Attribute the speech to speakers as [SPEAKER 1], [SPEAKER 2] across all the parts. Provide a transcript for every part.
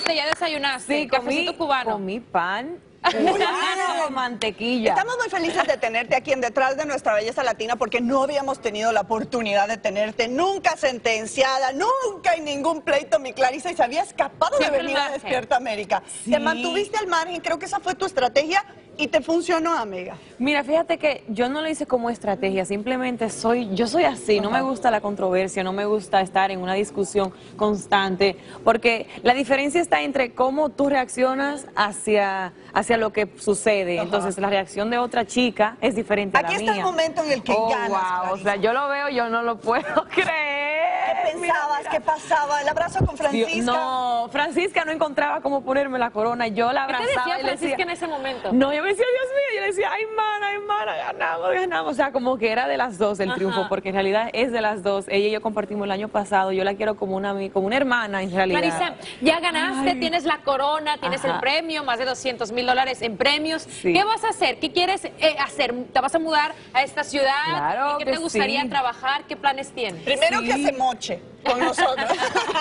[SPEAKER 1] comiste? ¿Ya desayunaste?
[SPEAKER 2] Sí,
[SPEAKER 1] Cafecito cubano.
[SPEAKER 2] comí pan.
[SPEAKER 3] Muy
[SPEAKER 2] Con
[SPEAKER 3] bien.
[SPEAKER 2] mantequilla.
[SPEAKER 3] Estamos muy felices de tenerte aquí en Detrás de Nuestra Belleza Latina porque no habíamos tenido la oportunidad de tenerte nunca sentenciada, nunca en ningún pleito, mi Clarisa, y se había escapado
[SPEAKER 1] Siempre
[SPEAKER 3] de venir
[SPEAKER 1] al
[SPEAKER 3] a
[SPEAKER 1] margen.
[SPEAKER 3] Despierta América.
[SPEAKER 2] Sí.
[SPEAKER 3] Te mantuviste al margen, creo que esa fue tu estrategia y te funcionó, amiga.
[SPEAKER 2] Mira, fíjate que yo no lo hice como estrategia, simplemente yo soy así, no me gusta la controversia, no me gusta estar en una discusión constante, porque la diferencia está entre cómo tú reaccionas hacia lo que sucede. Entonces, la reacción de otra chica es diferente a la
[SPEAKER 3] Aquí
[SPEAKER 2] mía.
[SPEAKER 3] está el momento en el que ganas,
[SPEAKER 2] wow, o
[SPEAKER 3] Clarisa.
[SPEAKER 2] sea, yo lo veo, yo no lo puedo creer.
[SPEAKER 3] ¿Qué pensabas? ¿Qué pasaba? ¿El abrazo con Francisca?
[SPEAKER 2] No, Francisca no encontraba cómo ponerme la corona, yo la
[SPEAKER 1] ¿Qué
[SPEAKER 2] abrazaba
[SPEAKER 1] te decía
[SPEAKER 2] y le
[SPEAKER 1] Francisca
[SPEAKER 2] decía,
[SPEAKER 1] en ese momento?
[SPEAKER 2] no, yo me decía, Dios mío, yo le decía, ay, mana, ganamos. O sea, como que era de las dos el triunfo, porque en realidad es de las dos. Ella y yo compartimos el año pasado, yo la quiero como una hermana en realidad.
[SPEAKER 1] Clarisa, ya ganaste, tienes la corona, tienes el premio, más de $200,000 en premios.
[SPEAKER 2] Sí.
[SPEAKER 1] ¿Qué vas a hacer? ¿Qué quieres hacer? ¿Te vas a mudar a esta ciudad?
[SPEAKER 2] Claro
[SPEAKER 1] ¿En qué
[SPEAKER 2] que
[SPEAKER 1] te gustaría
[SPEAKER 2] sí.
[SPEAKER 1] trabajar? ¿Qué planes tienes?
[SPEAKER 3] Primero
[SPEAKER 2] Sí.
[SPEAKER 3] que se moche con nosotros.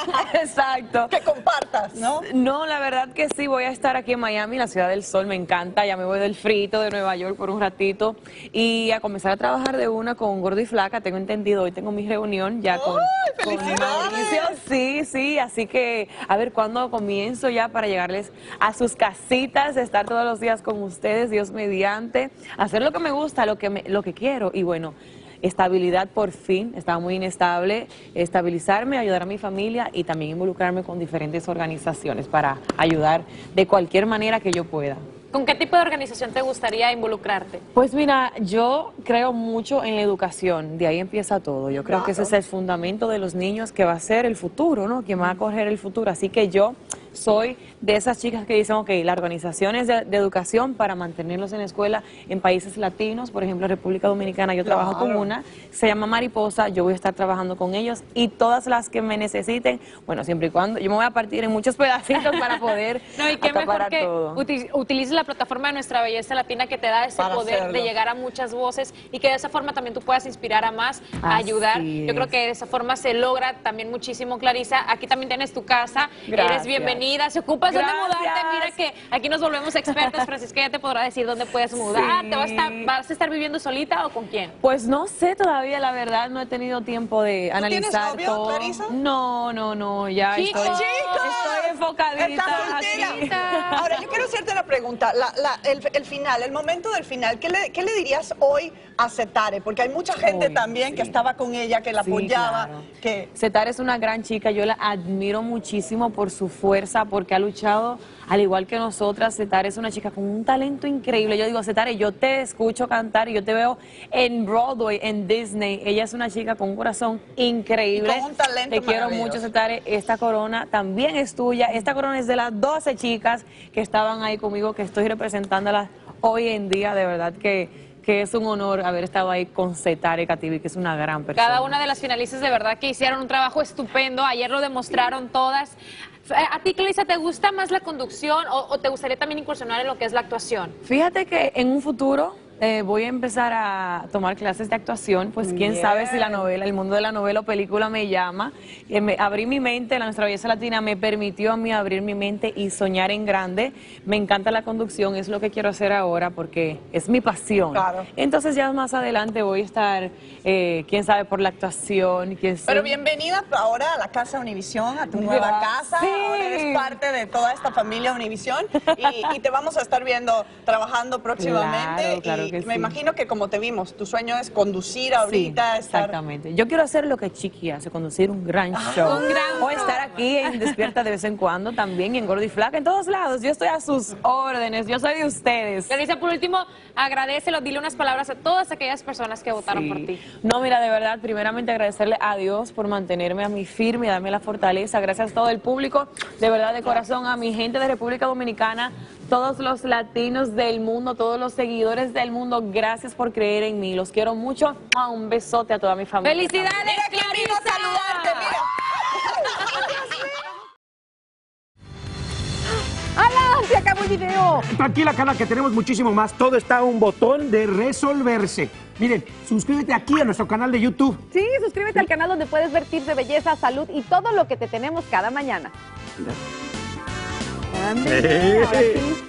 [SPEAKER 2] Exacto.
[SPEAKER 3] Que compartas, ¿no?
[SPEAKER 2] No, la verdad que sí, voy a estar aquí en Miami, la ciudad del sol, me encanta, ya me voy del frito de Nueva York por un ratito y a comenzar a trabajar de una con Gordo y Flaca, tengo entendido, hoy tengo mi reunión ya con
[SPEAKER 3] ¡Felicidades!
[SPEAKER 2] Mauricio, sí, así que a ver cuándo comienzo ya para llegarles a sus casitas, estar todos los días con ustedes, Dios mediante, hacer lo que me gusta, lo que quiero y bueno, estabilidad por fin, estaba muy inestable, estabilizarme, ayudar a mi familia y también involucrarme con diferentes organizaciones para ayudar de cualquier manera que yo pueda.
[SPEAKER 1] ¿Con qué tipo de organización te gustaría involucrarte?
[SPEAKER 2] Pues mira, yo creo mucho en la educación, de ahí empieza todo. Yo creo que ese es el fundamento de los niños que va a ser el futuro, ¿no? Quien va a correr el futuro. Así que yo soy de esas chicas que dicen, ok, la organización es de educación para mantenerlos en la escuela en países latinos, por ejemplo, República Dominicana, yo trabajo con una, se llama Mariposa, yo voy a estar trabajando con ellos y todas las que me necesiten, bueno, siempre y cuando, yo me voy a partir en muchos pedacitos para poder
[SPEAKER 1] No, y qué mejor
[SPEAKER 2] acaparar
[SPEAKER 1] que
[SPEAKER 2] todo.
[SPEAKER 1] utilices la plataforma de Nuestra Belleza Latina que te da ese
[SPEAKER 3] Para
[SPEAKER 1] poder
[SPEAKER 3] hacerlo.
[SPEAKER 1] de llegar a muchas voces y que de esa forma también tú puedas inspirar a más, a
[SPEAKER 2] Así
[SPEAKER 1] ayudar. Yo creo
[SPEAKER 2] es.
[SPEAKER 1] que de esa forma se logra también muchísimo, Clarisa. Aquí también tienes tu casa,
[SPEAKER 2] Gracias.
[SPEAKER 1] eres bienvenida. Si ocupas dónde
[SPEAKER 2] Gracias.
[SPEAKER 1] mudarte, mira que aquí nos volvemos expertas. Francisca ya te podrá decir dónde puedes mudar.
[SPEAKER 2] Sí.
[SPEAKER 1] ¿Vas a estar viviendo solita o con quién?
[SPEAKER 2] Pues no sé todavía, la verdad, no he tenido tiempo de analizar
[SPEAKER 3] novio,
[SPEAKER 2] todo.
[SPEAKER 3] Clarisa?
[SPEAKER 2] No, ya
[SPEAKER 1] Chicos,
[SPEAKER 2] estoy enfocadita.
[SPEAKER 3] Estás soltera.
[SPEAKER 2] aquí.
[SPEAKER 3] Ahora, yo quiero hacerte una pregunta. El final, el momento del final, ¿qué le dirías hoy a Setare? Porque hay mucha gente
[SPEAKER 2] Uy,
[SPEAKER 3] también que
[SPEAKER 2] sí.
[SPEAKER 3] estaba con ella, que la
[SPEAKER 2] Sí,
[SPEAKER 3] apoyaba,
[SPEAKER 2] claro.
[SPEAKER 3] que...
[SPEAKER 2] Setare es una gran chica, yo la admiro muchísimo por su fuerza, porque ha luchado al igual que nosotras. Setare es una chica con un talento increíble. Yo digo, Setare, yo te escucho cantar y yo te veo en Broadway, en Disney. Ella es una chica con un corazón increíble.
[SPEAKER 3] Y con un talento
[SPEAKER 2] Te quiero
[SPEAKER 3] maravilloso.
[SPEAKER 2] mucho, Setare. Esta corona también es tuya. Esta corona es de las 12 chicas que estaban ahí conmigo, que estoy representándolas hoy en día. De verdad que es un honor haber estado ahí con Setare Kativi, que es una gran persona.
[SPEAKER 1] Cada una de las finalistas de verdad que hicieron un trabajo estupendo. Ayer lo demostraron todas. ¿A ti, Clarisa, te gusta más la conducción o te gustaría también incursionar en lo que es la actuación?
[SPEAKER 2] Fíjate que en un futuro voy a empezar a tomar clases de actuación, pues quién
[SPEAKER 3] Bien.
[SPEAKER 2] sabe si la novela, el mundo de la novela o película me llama. Abrí mi mente, la Nuestra Belleza Latina me permitió a mí abrir mi mente y soñar en grande. Me encanta la conducción, es lo que quiero hacer ahora porque es mi pasión.
[SPEAKER 3] Claro.
[SPEAKER 2] Entonces ya más adelante voy a estar, quién sabe, por la actuación.
[SPEAKER 3] Pero bienvenida ahora a la Casa Univisión, a tu nueva casa.
[SPEAKER 2] Sí.
[SPEAKER 3] Ahora eres parte de toda esta familia Univisión y te vamos a estar viendo trabajando próximamente.
[SPEAKER 2] Claro
[SPEAKER 3] y
[SPEAKER 2] que
[SPEAKER 3] me
[SPEAKER 2] sí.
[SPEAKER 3] imagino que como te vimos, tu sueño es conducir ahorita,
[SPEAKER 2] Sí,
[SPEAKER 3] estar...
[SPEAKER 2] exactamente. Yo quiero hacer lo que Chiqui hace, conducir un gran show.
[SPEAKER 1] un gran
[SPEAKER 2] o estar aquí en Despierta de vez en cuando, también en Gordo y Flaca, en todos lados. Yo estoy a sus órdenes, yo soy de ustedes.
[SPEAKER 1] Clarisa, por último, agradecelo, dile unas palabras a todas aquellas personas que votaron
[SPEAKER 2] Sí.
[SPEAKER 1] por ti.
[SPEAKER 2] No, mira, de verdad, primeramente agradecerle a Dios por mantenerme a mí firme y darme la fortaleza. Gracias a todo el público, de verdad, de corazón, a mi gente de República Dominicana, todos los latinos del mundo, todos los seguidores del mundo, gracias por creer en mí. Los quiero mucho. Un besote a toda mi familia.
[SPEAKER 1] ¡Felicidades,
[SPEAKER 3] Mira quién vino a saludarte, mira.
[SPEAKER 4] ¡Hala! ¡Se acabó el video!
[SPEAKER 5] Tranquila, Carla, que tenemos muchísimo más. Todo está a un botón de resolverse. Miren, suscríbete aquí a nuestro canal de YouTube.
[SPEAKER 4] Sí, suscríbete al canal donde puedes ver tips de belleza, salud y todo lo que te tenemos cada mañana.
[SPEAKER 5] Mira.
[SPEAKER 4] grande. Ahora sí.